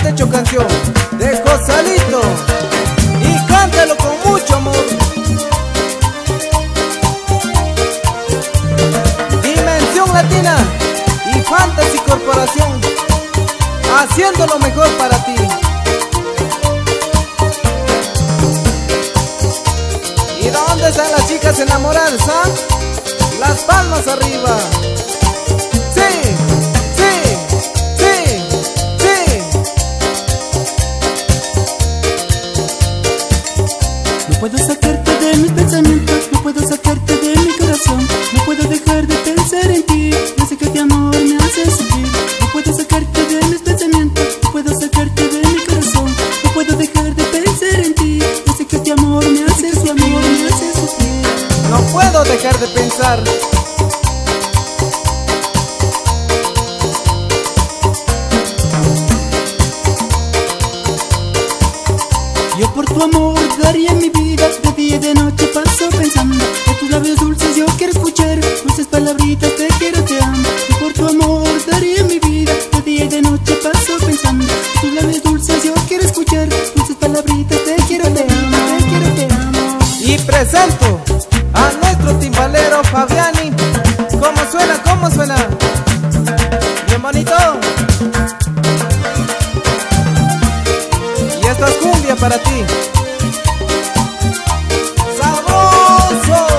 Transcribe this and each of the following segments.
te he hecho canción de Josalito y cántalo con mucho amor. Dimensión Latina y Fantasy Corporación, haciendo lo mejor para ti. ¿Y dónde están las chicas enamoradas, ah? Las palmas arriba. Sí, sí, sí, sí. No puedo sacarte de mis pensamientos, no puedo sacarte de mi corazón. No puedo dejar de pensar en ti, yo sé que tu amor me hace sufrir. No puedo sacarte de mis pensamientos, no puedo sacarte de mi corazón. No puedo dejar de pensar en ti, yo sé que tu amor me hace sufrir. No puedo dejar de pensar. Yo por tu amor daría mi vida, de día y de noche paso pensando. De tus labios dulces yo quiero escuchar, dulces palabritas, te quiero, te amo. Yo por tu amor daría mi vida, de día y de noche paso pensando. De tus labios dulces yo quiero escuchar, dulces palabritas, te quiero, te amo, te quiero, te amo. Y presento a nuestro timbalero Fabiani. ¿Cómo suena? ¿Cómo suena? Bien bonito. Y esta es cumbia para ti. ¡Sabroso!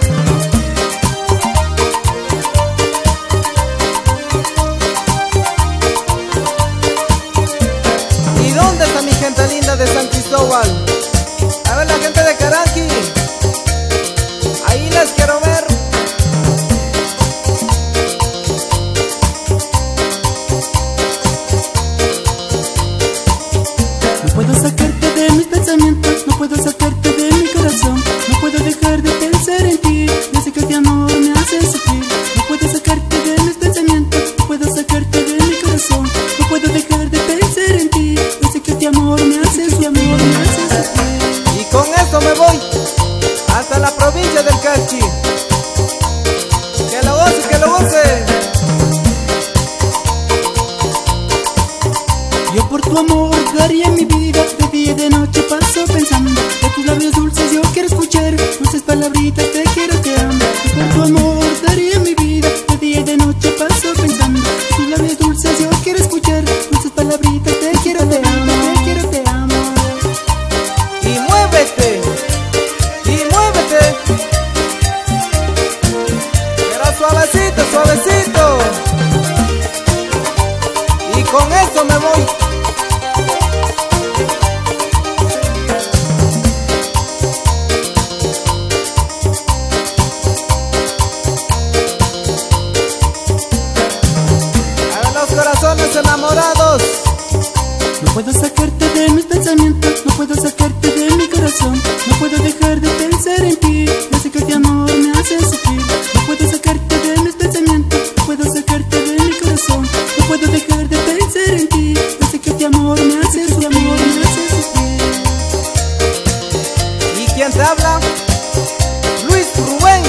¿Y dónde está mi gente linda de San Cristóbal? A ver la gente de Caranqui. Ahí les quiero ver. No puedo sacarte de mis pensamientos, no puedo sacarte de mi corazón. No puedo dejar de pensar en ti, yo sé que tu amor me hace sufrir. No puedo sacarte de mis pensamientos, no puedo sacarte de mi corazón. No puedo dejar de pensar en ti, yo sé que tu amor me hace sufrir. Y con esto me voy hasta la provincia del Carchi. Que lo goce, que lo goce. Yo por tu amor daría mi vida, de día y de noche paso pensando. De tus labios dulces yo quiero escuchar, dulces palabritas, te quiero, te amo. Yo por tu amor daría mi vida, de día y de noche paso pensando. De tus labios dulces yo quiero escuchar, dulces palabritas, te quiero, te amo, te quiero, te amo. Y muévete, y muévete. Pero suavecito, suavecito. Y con esto me voy. A los corazones enamorados. No puedo sacarte de mis pensamientos, no puedo sacarte de mi corazón. No puedo dejar de pensar en ti, yo sé que tu amor me hace sufrir. No puedo sacarte de mis pensamientos, no puedo sacarte de mi corazón. No puedo dejar de pensar en ti, yo sé que tu amor me hace sufrir. ¿Y quién te habla? Luis Rubén.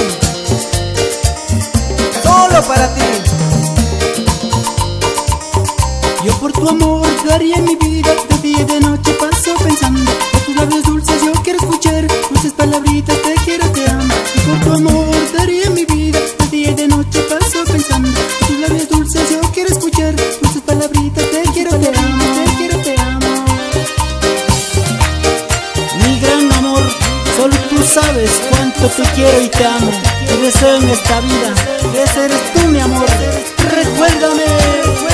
Solo para ti. Yo por tu amor daría mi vida, de día y de noche paso pensando. De tus labios dulces yo quiero escuchar, dulces palabritas, te quiero, te amo. Yo por tu amor daría mi vida, de día y de noche paso pensando. De tus labios dulces yo quiero escuchar, dulces palabritas, te quiero, te amo, te quiero, te amo. Mi gran amor, solo tú sabes cuánto te quiero y te amo. Te deseo en esta vida, ese eres tú mi amor. Recuérdame.